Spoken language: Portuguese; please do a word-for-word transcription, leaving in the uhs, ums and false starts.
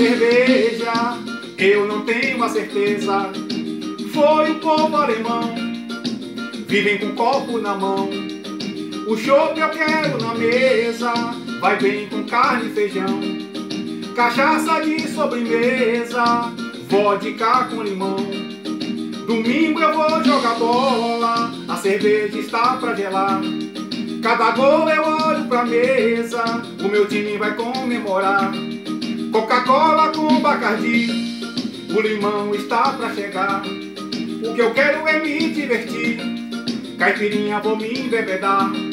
cerveja, eu não tenho a certeza. Foi o povo alemão, vivem com copo na mão. O chopp eu quero na mesa, vai bem com carne e feijão. Cachaça de sobremesa, vodka com limão. Domingo eu vou jogar bola, a cerveja está pra gelar. Cada gol eu olho pra mesa, o meu time vai comemorar. Coca-Cola com Bacardi, o limão está pra chegar. O que eu quero é me divertir, caipirinha vou me embebedar.